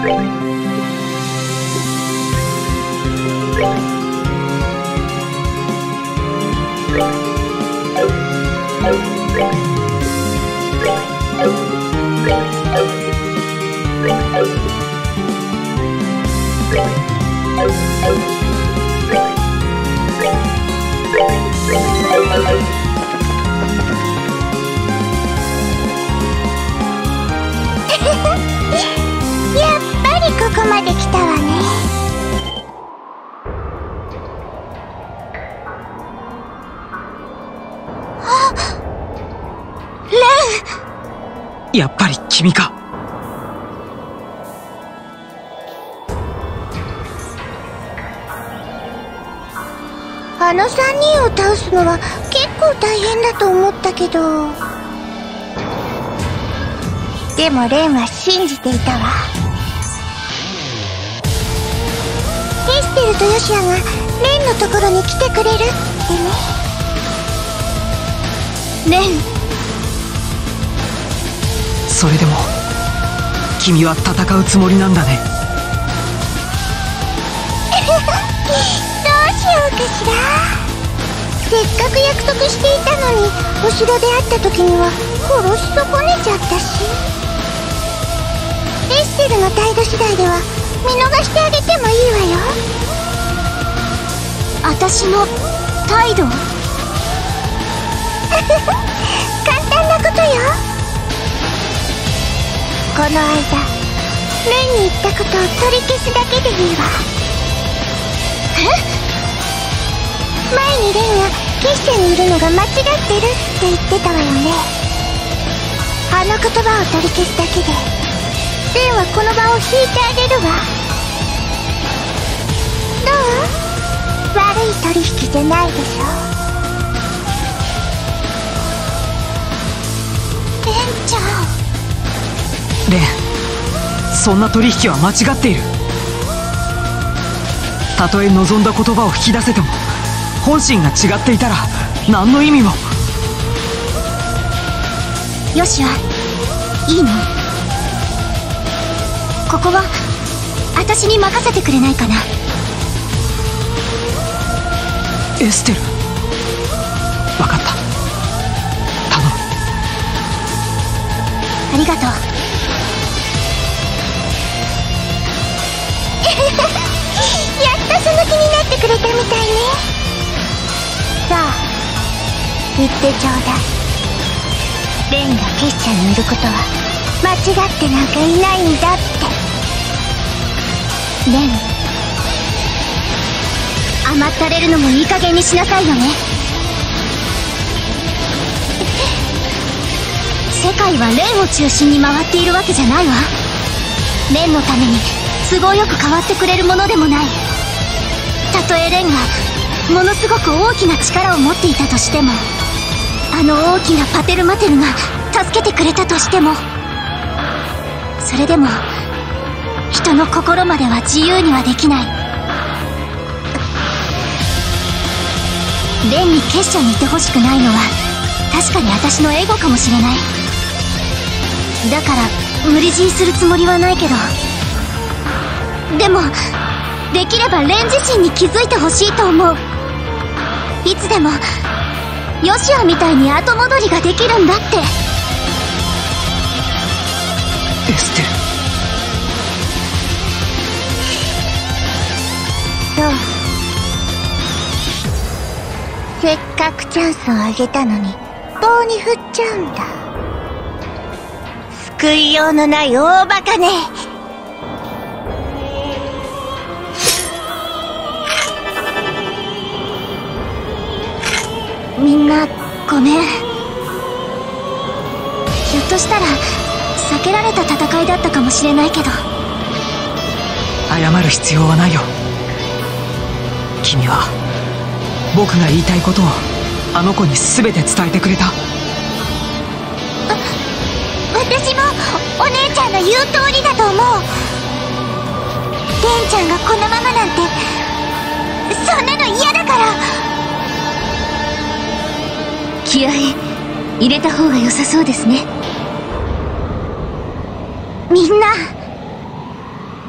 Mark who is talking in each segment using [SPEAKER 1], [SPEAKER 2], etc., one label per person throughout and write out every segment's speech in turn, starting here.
[SPEAKER 1] ここまで来たわね。あ、レン。
[SPEAKER 2] やっぱり君か。
[SPEAKER 1] あの3人を倒すのは結構大変だと思ったけど、でもレンは信じていたわ。エステルとヨシアがレンのところに来てくれるってね。レン。
[SPEAKER 2] それでも君は戦うつもりなんだね。
[SPEAKER 1] どうしようかしら。せっかく約束していたのに、お城で会った時には殺し損ねちゃったし、エステルの態度次第では見逃してあげてもいいわよ。
[SPEAKER 3] 私の態度？
[SPEAKER 1] 簡単なことよ。この間レンに言ったことを取り消すだけでいいわ。前にレンが結社にいるのが間違ってるって言ってたわよね。あの言葉を取り消すだけでレンはこの場を引いてあげるわ。どう？悪い取引じゃないでしょ。レンちゃん。
[SPEAKER 2] レン、そんな取引は間違っている。たとえ望んだ言葉を引き出せても本心が違っていたら何の意味も。
[SPEAKER 3] よしあ、いいの？ここは私に任せてくれないかな。
[SPEAKER 2] エステル、分かった、頼む。
[SPEAKER 3] ありがとう。
[SPEAKER 1] やっとその気になってくれたみたいね。さあ言ってちょうだい。レンが結社にいることは間違ってなんかいないんだって。
[SPEAKER 3] レン、甘ったれるのもいい加減にしなさいよね。世界はレンを中心に回っているわけじゃないわ。レンのために都合よく変わってくれるものでもない。たとえレンがものすごく大きな力を持っていたとしても、あの大きなパテルマテルが助けてくれたとしても、それでも人の心までは自由にはできない。レンに結社にいてほしくないのは確かに私のエゴかもしれない。だから無理強いするつもりはないけど、でもできればレン自身に気づいてほしいと思う。いつでもヨシアみたいに後戻りができるんだって。
[SPEAKER 2] エステル。
[SPEAKER 1] そう、せっかくチャンスをあげたのに棒に振っちゃうんだ。救いようのない大バカね。
[SPEAKER 3] みんなごめん。ひょっとしたら避けられた戦いだったかもしれないけど。
[SPEAKER 2] 謝る必要はないよ。君は僕が言いたいことをあの子に全て伝えてくれた。
[SPEAKER 1] 私もお姉ちゃんの言う通りだと思う。レンちゃんがこのままなんて、そんなの嫌だから。
[SPEAKER 3] 気合い入れた方が良さそうですね。
[SPEAKER 1] みんな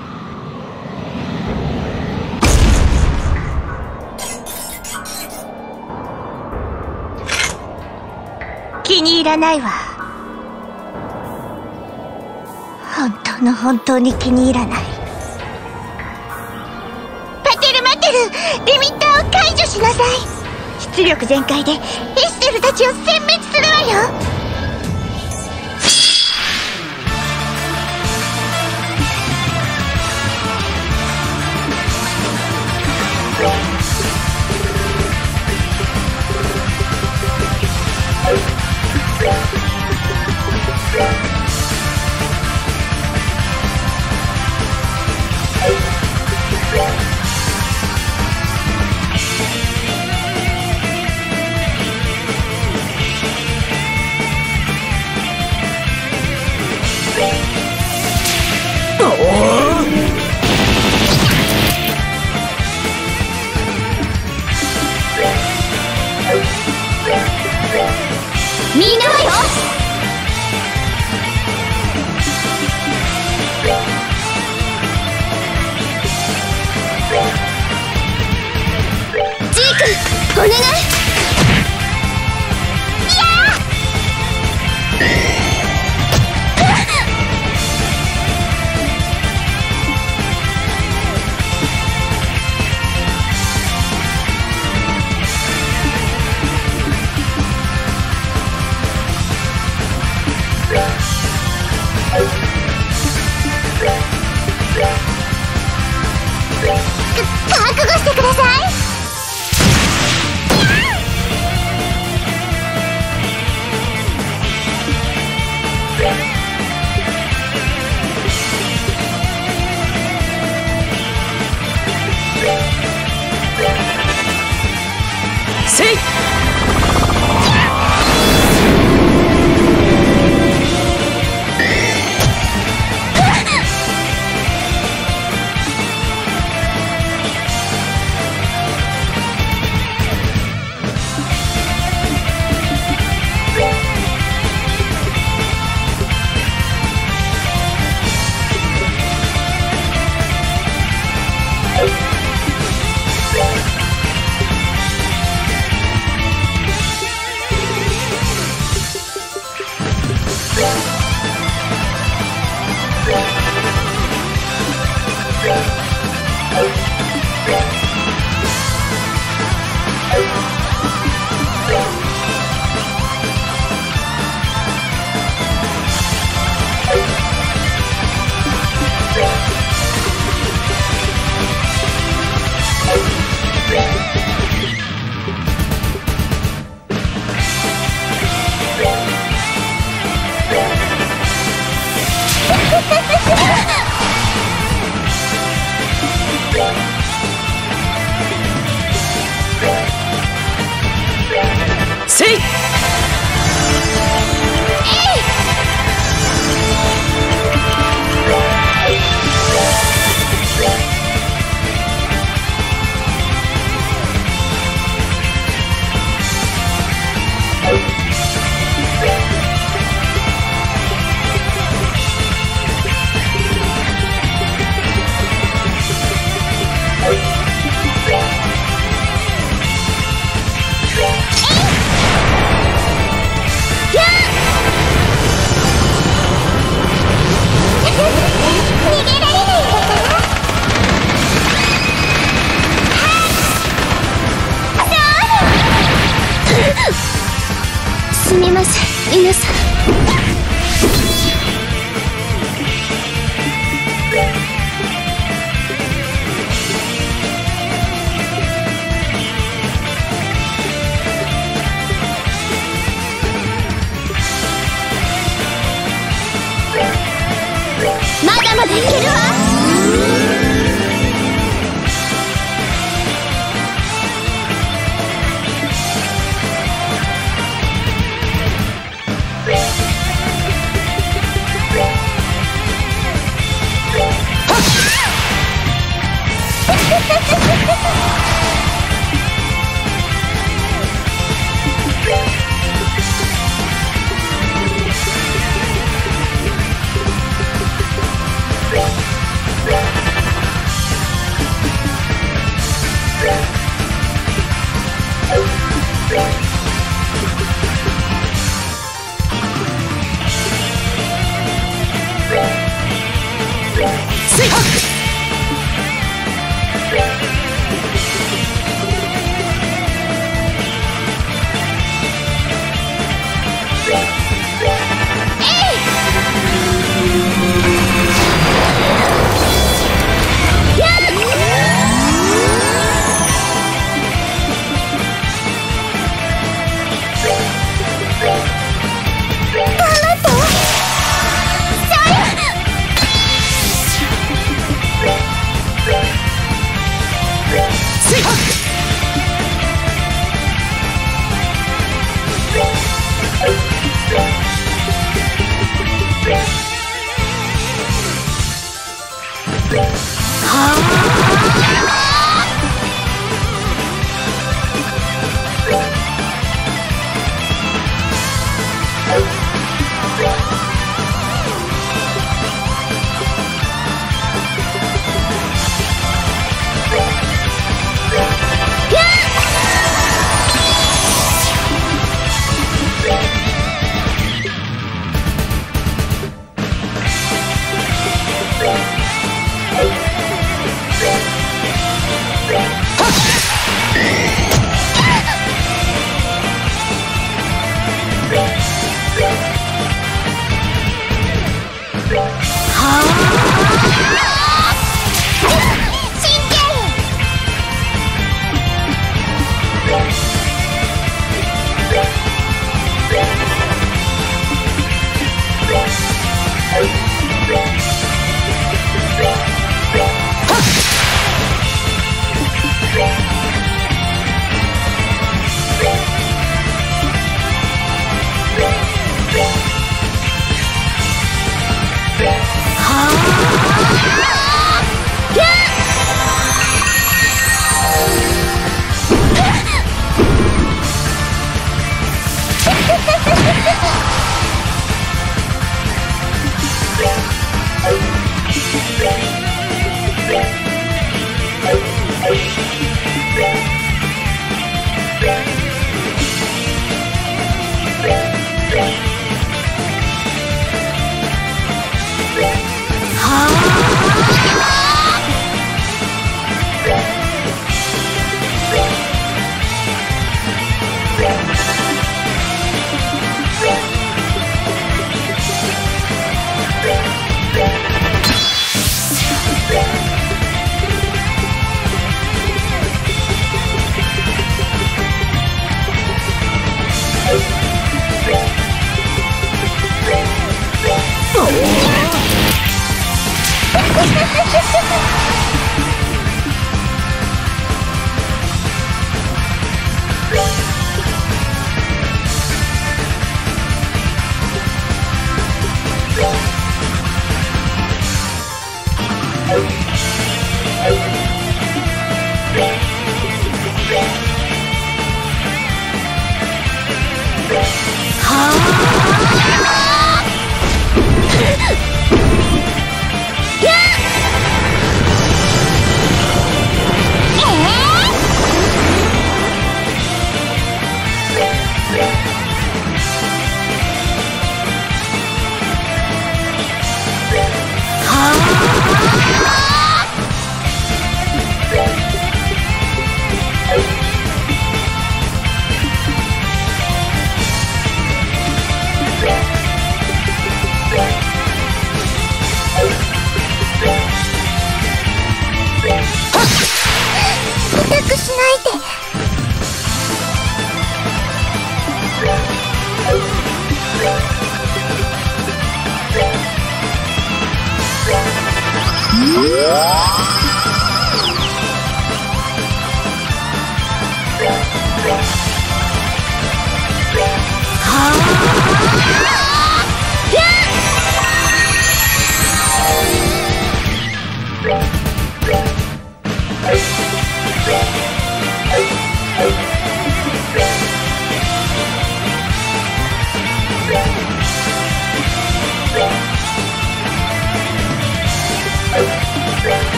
[SPEAKER 1] いらないわ。本当に気に入らない。待ってるリミッターを解除しなさい。出力全開でエステルたちを殲滅するわよ。
[SPEAKER 3] みんなはよ。ジーク、お願い。覚悟してください。
[SPEAKER 2] せい。せい。すみません、皆さん。まだまだいけるわ。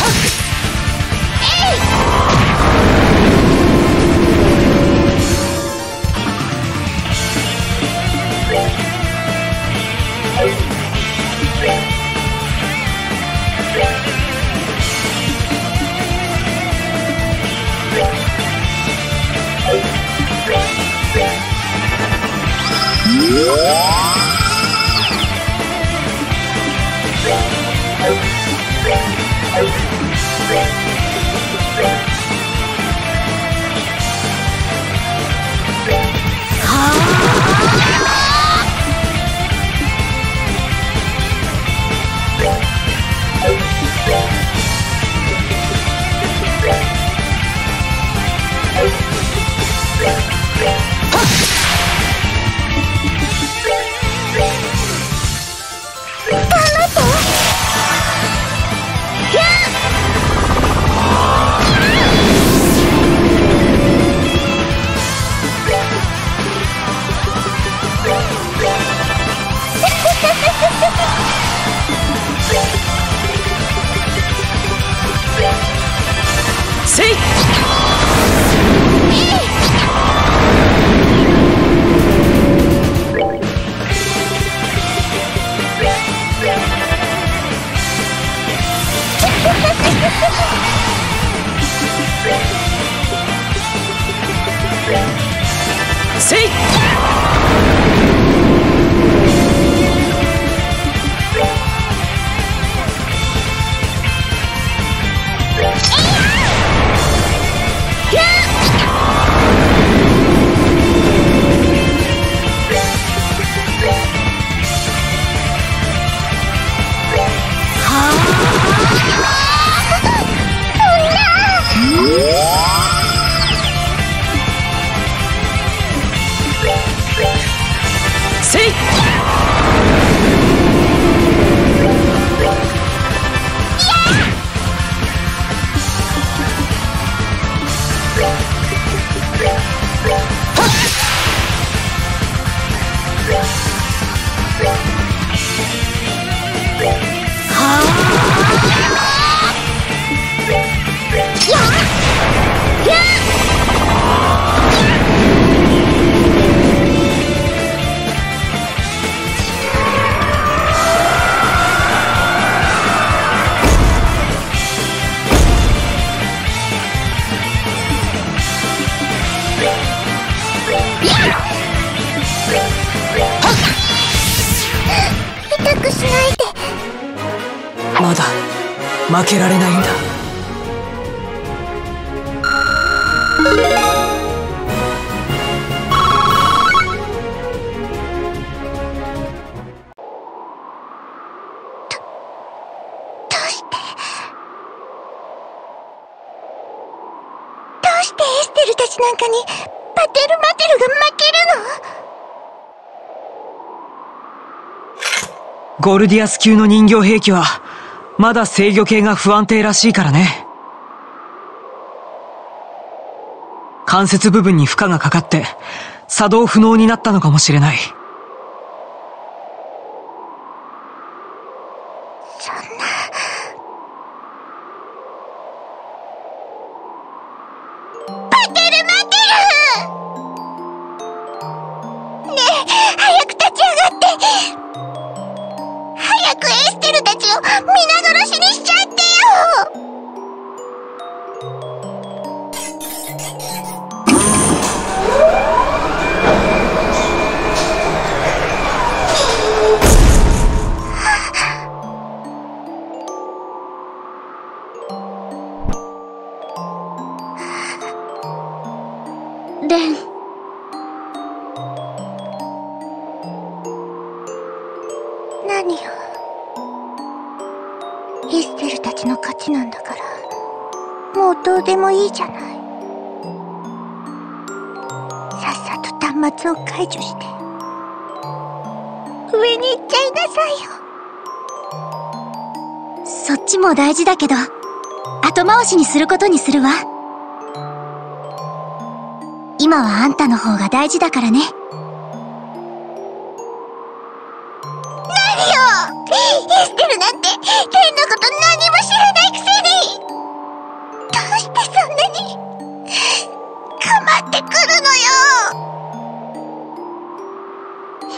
[SPEAKER 2] まだ負けられないんだ。
[SPEAKER 1] どうしてエステルたちなんかにパテルマテルが負けるの？
[SPEAKER 2] ゴルディアス級の人形兵器はまだ制御系が不安定らしいからね。関節部分に負荷がかかって作動不能になったのかもしれない。
[SPEAKER 1] そんな。パテルマテル！ねえ、早く立ち上がって。早くエステルたちを皆殺しにしちゃってよ！
[SPEAKER 3] レン。
[SPEAKER 1] 何よ。エステルたちの勝ちなんだから、もうどうでもいいじゃない。さっさと端末を解除して、上に行っちゃいなさいよ。
[SPEAKER 3] そっちも大事だけど、後回しにすることにするわ。今はあんたの方が大事だからね。
[SPEAKER 1] 何よ！エステルなんてレンのこと何も知らないくせに！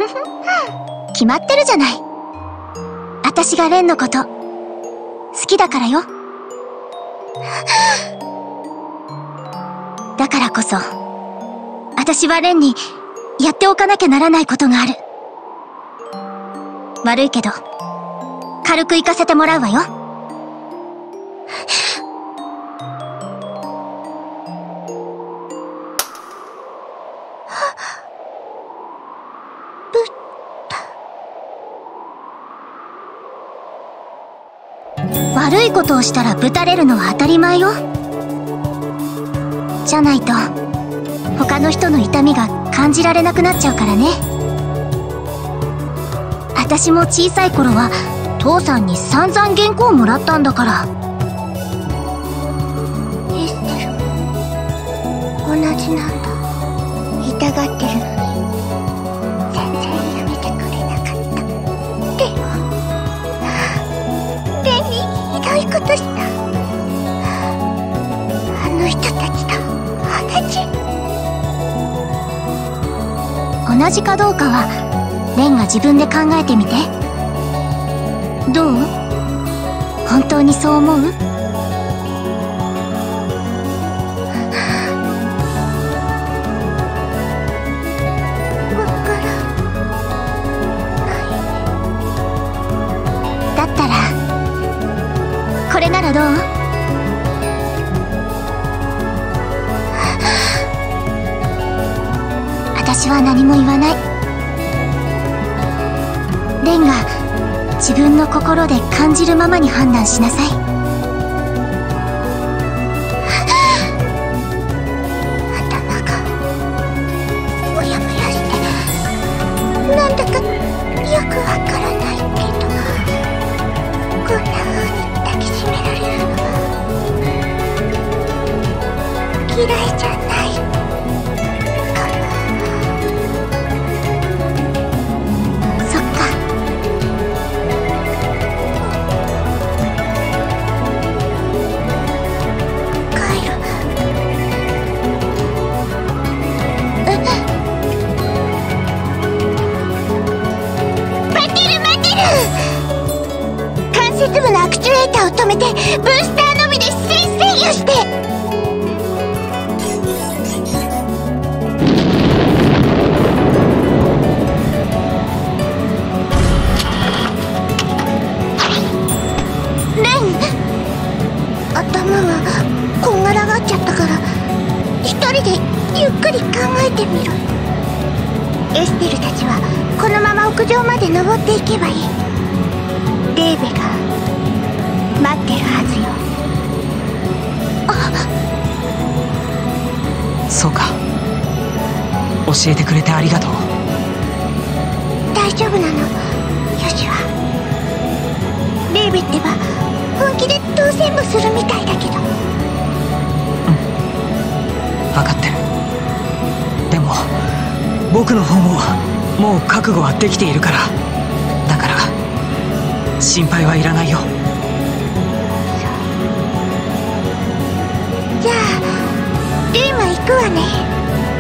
[SPEAKER 3] 決まってるじゃない。私が蓮のこと好きだからよ。だからこそ私は蓮にやっておかなきゃならないことがある。悪いけど軽く行かせてもらうわよ。悪いことをしたらぶたれるのは当たり前よ。じゃないと他の人の痛みが感じられなくなっちゃうからね。私も小さい頃は父さんに散々原稿をもらったんだから。
[SPEAKER 1] エステルも同じなんだ。痛がってるのに全然やめてくれなかった。でもレンにひどいことした。あの人たちと同じ。
[SPEAKER 3] 同じかどうかはレンが自分で考えてみて。どう？本当にそう思う？だったらこれならどう？私は何も言わない。レンが自分の心で感じるままに判断しなさい。
[SPEAKER 1] 頭がモヤモヤしてなんだかよくわからないけど、こんな風に抱きしめられるのは嫌いじゃないかな。
[SPEAKER 3] そっか。
[SPEAKER 1] 帰る。待ってる待ってる。関節部のアクチュエーターを止めてブースターのみで制御して。頭がこんがらがっちゃったから一人でゆっくり考えてみる。エステルたちはこのまま屋上まで登っていけばいい。レーベが待ってるはずよ。
[SPEAKER 2] そうか。教えてくれてありがとう。
[SPEAKER 1] 大丈夫なのヨシュは。レーベってば本気で当選部するみたいだけど。
[SPEAKER 2] 分かってる。でも僕の方ももう覚悟はできているから。だから心配はいらないよ。
[SPEAKER 1] じゃあレイマ行くわね。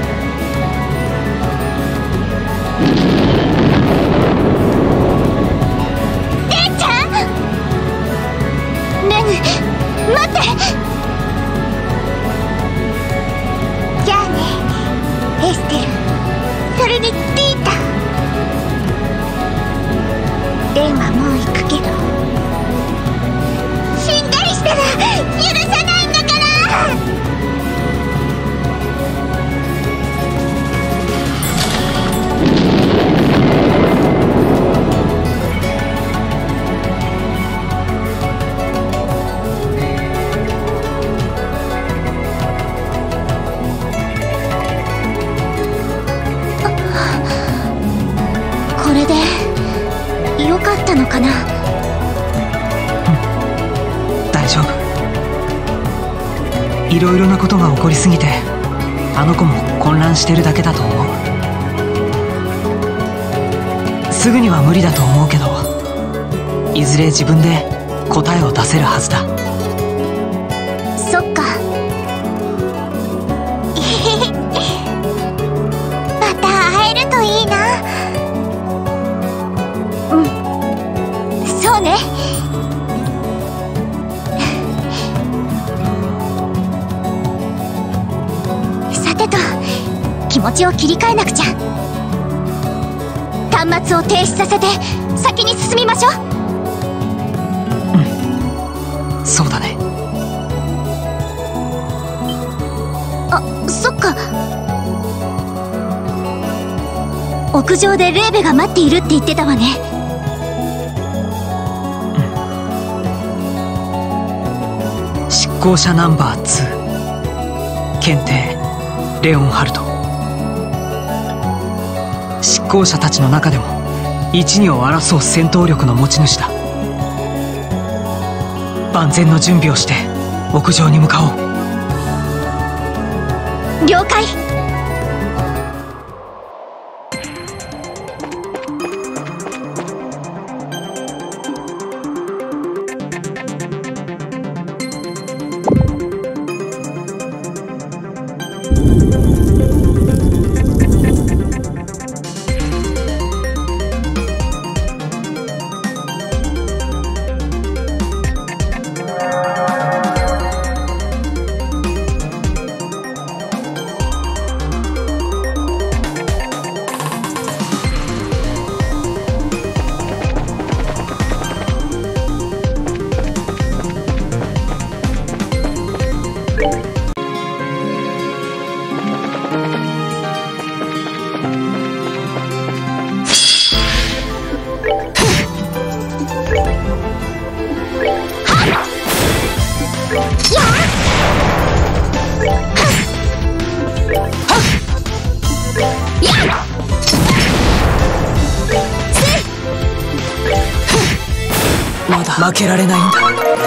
[SPEAKER 1] 待って。じゃあねエステル、それにティータ。レンはもう行くけど死んだりしたら許さないんだから。
[SPEAKER 3] これでよかったのかな。
[SPEAKER 2] 大丈夫。いろいろなことが起こりすぎてあの子も混乱してるだけだと思う。すぐには無理だと思うけど、いずれ自分で答えを出せるはずだ。
[SPEAKER 3] そっか。
[SPEAKER 1] また会えるといいな。
[SPEAKER 3] 持ちを切り替えなくちゃ。端末を停止させて先に進みましょう。
[SPEAKER 2] うん、そうだね。
[SPEAKER 3] あ、そっか。屋上でレーベが待っているって言ってたわね。
[SPEAKER 2] うん、執行者ナンバー2検定レオンハルト。執行者たちの中でも一二を争う戦闘力の持ち主だ。万全の準備をして屋上に向かおう。
[SPEAKER 3] 了解。
[SPEAKER 2] まだ負けられないんだ。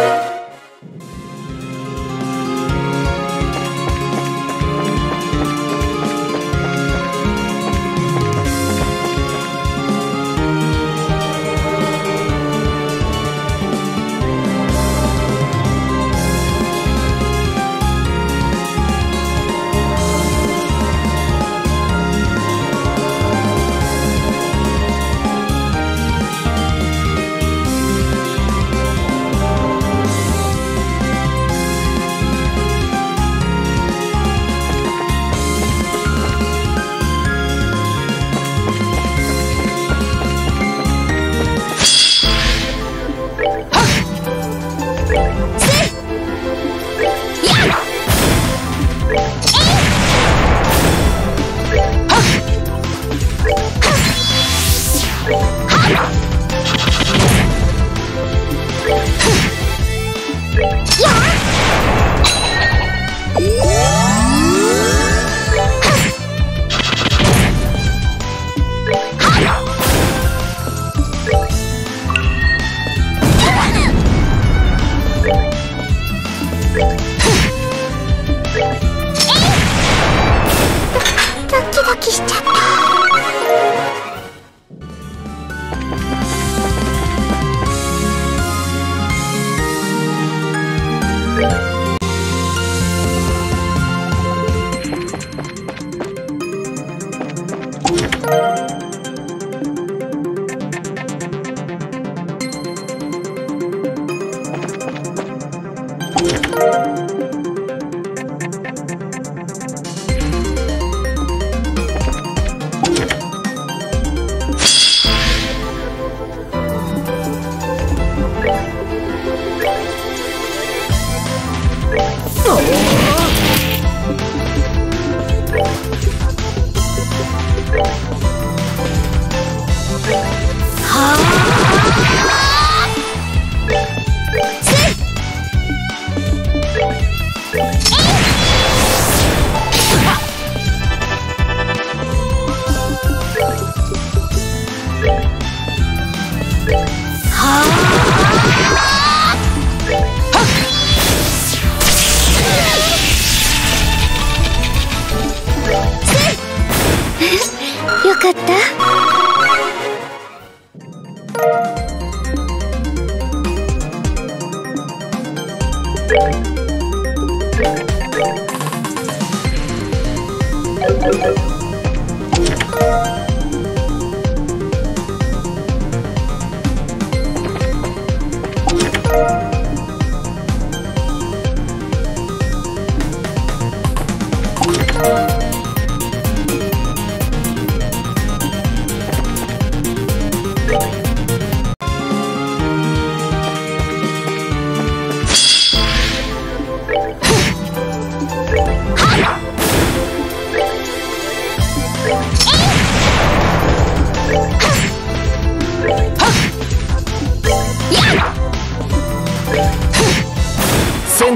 [SPEAKER 3] よかった。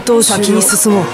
[SPEAKER 2] と先に進もう。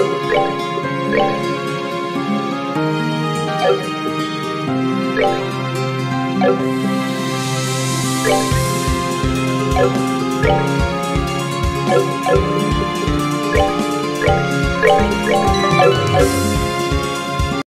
[SPEAKER 1] う